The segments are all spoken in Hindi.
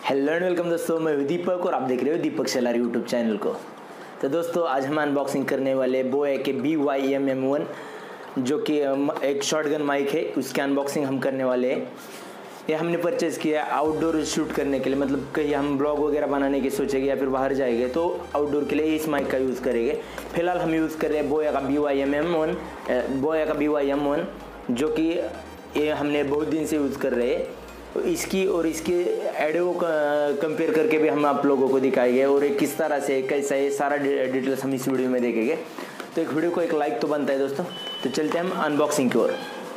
हेलो एंड वेलकम दोस्तों, मैं हूं दीपक और आप देख रहे हो दीपक शेलार यूट्यूब चैनल को। तो दोस्तों आज हम अनबॉक्सिंग करने वाले बोया के BYMM1 जो कि एक शॉटगन माइक है, उसकी अनबॉक्सिंग हम करने वाले हैं। ये हमने परचेज़ किया आउटडोर शूट करने के लिए, मतलब कहीं हम ब्लॉग वगैरह बनाने की सोचेंगे या फिर बाहर जाएंगे तो आउटडोर के लिए इस माइक का यूज़ करेंगे। फिलहाल हम यूज़ कर रहे हैं बोया का BYM1 जो कि ये हमने बहुत दिन से यूज़ कर रहे हैं। तो इसकी और इसके ऑडियो कंपेयर करके भी हम आप लोगों को दिखाएंगे और ये किस तरह से कैसा है सारा डिटेल्स हम इस वीडियो में देखेंगे। तो एक वीडियो को एक लाइक तो बनता है दोस्तों। तो चलते हैं हम अनबॉक्सिंग की ओर।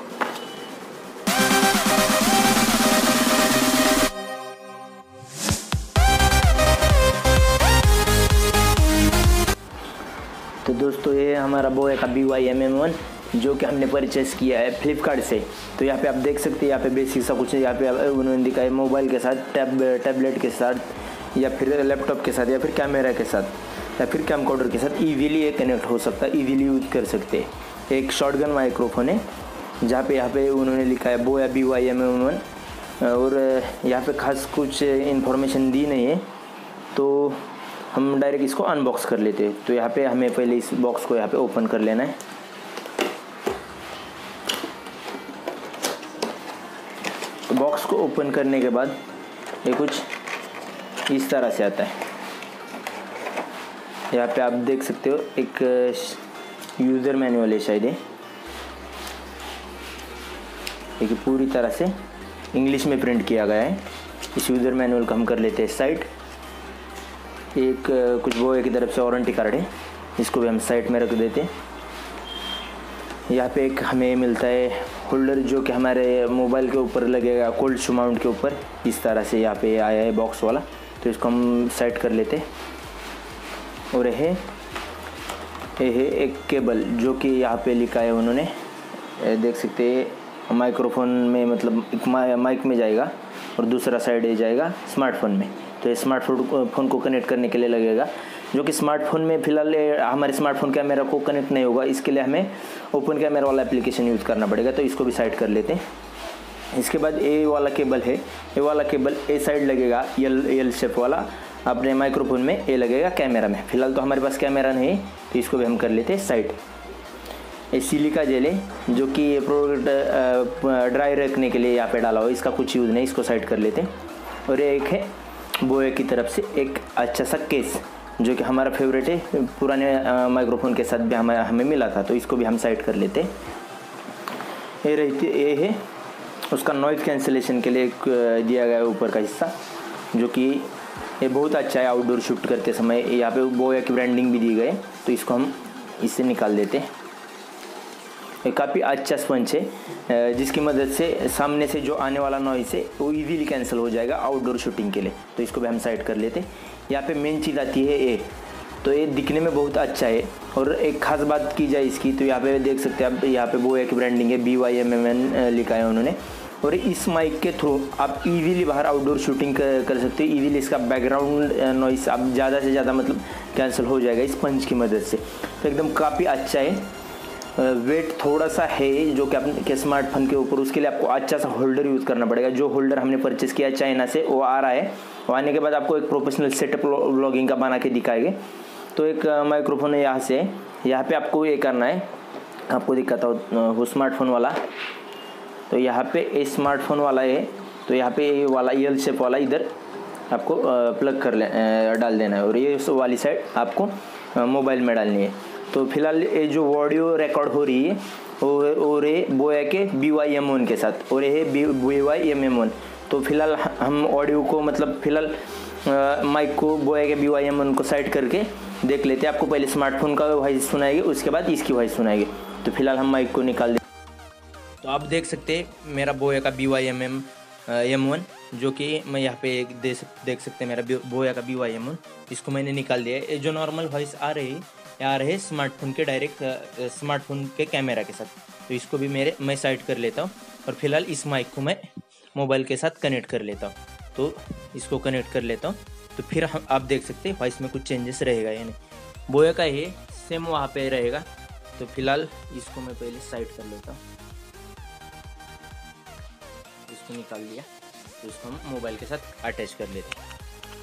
तो दोस्तों ये हमारा बोया का BYMM1 जो कि हमने परचेस किया है फ्लिपकार्ट से। तो यहाँ पे आप देख सकते हैं, यहाँ पे बेसिक सा कुछ यहाँ पे उन्होंने दिखाया मोबाइल के साथ, टैबलेट के साथ या फिर लैपटॉप के साथ या फिर कैमरा के साथ या फिर कैमकॉर्डर के साथ ईजीली ये कनेक्ट हो सकता है, ईजीली यूज़ कर सकते हैं। एक शॉटगन माइक्रोफोन है जहाँ पे यहाँ पे उन्होंने लिखा है बोया BYMM1 और यहाँ पे खास कुछ इन्फॉर्मेशन दी नहीं है। तो हम डायरेक्ट इसको अनबॉक्स कर लेते हैं। तो यहाँ पे हमें पहले इस बॉक्स को यहाँ पे ओपन कर लेना है। तो बॉक्स को ओपन करने के बाद ये कुछ इस तरह से आता है। यहाँ पे आप देख सकते हो एक यूज़र मैनुअल है शायद ये पूरी तरह से इंग्लिश में प्रिंट किया गया है। इस यूज़र मैनुअल को हम कर लेते हैं साइड। एक कुछ बोया की तरफ से वारंटी कार्ड है, इसको भी हम साइड में रख देते हैं। यहाँ पे एक हमें मिलता है होल्डर जो कि हमारे मोबाइल के ऊपर लगेगा, कोल्ड शू माउंट के ऊपर इस तरह से यहाँ पे आया है बॉक्स वाला। तो इसको हम साइड कर लेते हैं। और ये है एक केबल जो कि यहाँ पे लिखा है उन्होंने, देख सकते हैं माइक्रोफोन में, मतलब एक माइक में जाएगा और दूसरा साइड ये जाएगा स्मार्टफोन में। तो ये स्मार्टफोन को कनेक्ट करने के लिए लगेगा, जो कि स्मार्टफोन में फ़िलहाल हमारे स्मार्टफोन कैमरा को कनेक्ट नहीं होगा। इसके लिए हमें ओपन कैमरा वाला एप्लीकेशन यूज़ करना पड़ेगा। तो इसको भी साइड कर लेते हैं। इसके बाद ये वाला केबल है, ये वाला केबल ए साइड लगेगा, एल शेप वाला अपने माइक्रोफोन में, ये लगेगा कैमरा में। फ़िलहाल तो हमारे पास कैमरा नहीं, तो इसको भी हम कर लेते हैं साइड। ये सिलिका जेल है जो कि ये प्रोडक्ट ड्राई रखने के लिए यहाँ पे डाला हुआ, इसका कुछ यूज़ नहीं, इसको साइड कर लेते हैं। और ये एक है बोया की तरफ से एक अच्छा सा केस जो कि हमारा फेवरेट है, पुराने माइक्रोफोन के साथ भी हमें मिला था। तो इसको भी हम साइड कर लेते हैं। ये है उसका नॉइज़ कैंसिलेशन के लिए दिया गया है ऊपर का हिस्सा, जो कि ये बहुत अच्छा है आउटडोर शूट करते समय। यहाँ पे बोया की ब्रांडिंग भी दी गई, तो इसको हम इससे निकाल देते हैं। ये काफ़ी अच्छा स्पंज है जिसकी मदद से सामने से जो आने वाला नॉइज़ है वो इजीली कैंसिल हो जाएगा आउटडोर शूटिंग के लिए। तो इसको भी हम साइड कर लेते हैं। यहाँ पे मेन चीज़ आती है ये, तो ये दिखने में बहुत अच्छा है। और एक ख़ास बात की जाए इसकी, तो यहाँ पे देख सकते हैं आप, यहाँ पे बोया की ब्रांडिंग है, BYMM1 लिखा है उन्होंने। और इस माइक के थ्रू आप इजीली बाहर आउटडोर शूटिंग कर सकते हैं। इजीली इसका बैकग्राउंड नॉइस आप ज़्यादा से ज़्यादा मतलब कैंसिल हो जाएगा इस पंच की मदद से। तो एकदम काफ़ी अच्छा है। वेट थोड़ा सा है जो कि आपके स्मार्टफोन के ऊपर, उसके लिए आपको अच्छा सा होल्डर यूज़ करना पड़ेगा। जो होल्डर हमने परचेज़ किया है चाइना से वो आ रहा है, वो आने के बाद आपको एक प्रोफेशनल सेटअप व्लॉगिंग का बना के दिखाएंगे। तो एक माइक्रोफोन है यहाँ से, यहाँ पे आपको ये करना है, आपको दिखाता हूँ वो स्मार्टफोन वाला। तो यहाँ पे ये स्मार्टफोन वाला है, तो यहाँ पे ये वाला एल शेप वाला इधर आपको प्लग कर डाल देना है और ये वाली साइड आपको मोबाइल में डालनी है। तो फिलहाल ये जो ऑडियो रिकॉर्ड हो रही है और ये बोया के BYM1 के साथ, और ये है BYMM1। तो फिलहाल हम ऑडियो को, मतलब फिलहाल माइक को बोया के BYM1 को साइड करके देख लेते हैं। आपको पहले स्मार्टफोन का वॉइस सुनाएगी, उसके बाद इसकी वॉइस सुनाएगी। तो फिलहाल हम माइक को निकाल दें। तो आप देख सकते हैं मेरा बोया का BYMM1 जो कि मैं यहाँ पे देख सकते हैं मेरा बोया का BYM1, इसको मैंने निकाल दिया है। ये जो नॉर्मल वॉइस आ रही है स्मार्टफोन के डायरेक्ट स्मार्टफोन के कैमरा के साथ। तो इसको भी मैं साइड कर लेता हूँ और फिलहाल इस माइक को मैं मोबाइल के साथ कनेक्ट कर लेता हूँ। तो इसको कनेक्ट कर लेता हूँ। तो फिर आप देख सकते हैं वॉइस में कुछ चेंजेस रहेगा, यानी बोया का ये सेम वहाँ पे रहेगा। तो फिलहाल इसको मैं पहले साइड कर लेता हूँ, इसको निकाल दिया। तो इसको हम मोबाइल के साथ अटैच कर लेते हैं।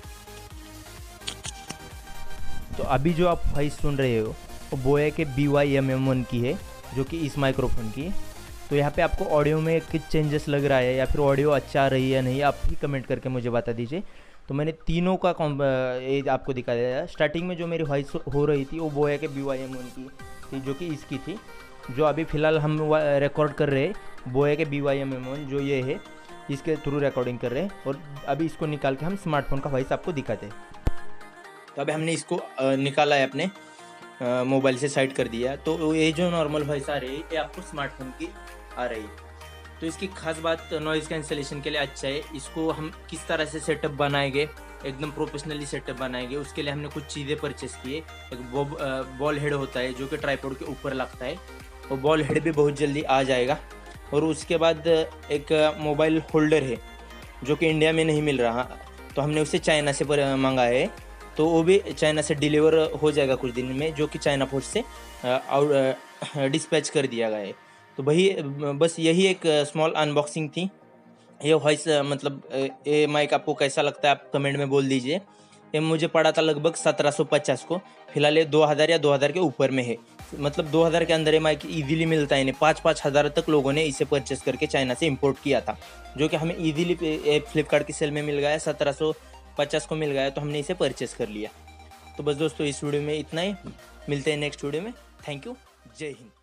तो अभी जो आप वॉइस सुन रहे हो वो बोया के BY-MM1 की है, जो कि इस माइक्रोफोन की है। तो यहाँ पे आपको ऑडियो में कुछ चेंजेस लग रहा है या फिर ऑडियो अच्छा आ रही है या नहीं, आप भी कमेंट करके मुझे बता दीजिए। तो मैंने तीनों का ये आपको दिखा दिया। स्टार्टिंग में जो मेरी वॉइस हो रही थी वो बोया के BY-M1 की थी, जो कि इसकी थी। जो अभी फ़िलहाल हम रिकॉर्ड कर रहे हैं बोया के BY-MM1 जो ये है, इसके थ्रू रिकॉर्डिंग कर रहे हैं। और अभी इसको निकाल के हम स्मार्टफोन का वॉइस आपको दिखाते हैं। तो अभी हमने इसको निकाला है, अपने मोबाइल से साइड कर दिया। तो ये जो नॉर्मल वॉइस आ रही है ये आपको स्मार्टफोन की आ रही है। तो इसकी खास बात नॉइज़ कैंसलेशन के लिए अच्छा है। इसको हम किस तरह से सेटअप बनाएंगे, एकदम प्रोफेशनली सेटअप बनाएंगे, उसके लिए हमने कुछ चीज़ें परचेस किए। एक बॉल हेड होता है जो कि ट्राइपॉड के ऊपर लगता है, वो बॉल हेड भी बहुत जल्दी आ जाएगा। और उसके बाद एक मोबाइल होल्डर है जो कि इंडिया में नहीं मिल रहा, तो हमने उसे चाइना से मंगाया है। तो वो भी चाइना से डिलीवर हो जाएगा कुछ दिन में, जो कि चाइना पोस्ट से डिस्पैच कर दिया गया है। तो वही बस यही एक स्मॉल अनबॉक्सिंग थी। ये वॉइस मतलब ये माइक आपको कैसा लगता है आप कमेंट में बोल दीजिए। ये मुझे पड़ा था लगभग 1750 को। फिलहाल ये 2000 या 2000 के ऊपर में है, मतलब 2000 के अंदर ये माइक ईजिली मिलता है। इन्हें 5-5 हज़ार तक लोगों ने इसे परचेस करके चाइना से इंपोर्ट किया था, जो कि हमें ईजिली फ्लिपकार्ट की सेल में मिल गया है। 1750 को मिल गया, तो हमने इसे परचेस कर लिया। तो बस दोस्तों इस वीडियो में इतना ही, मिलते हैं नेक्स्ट वीडियो में। Thank you, Jai Hind.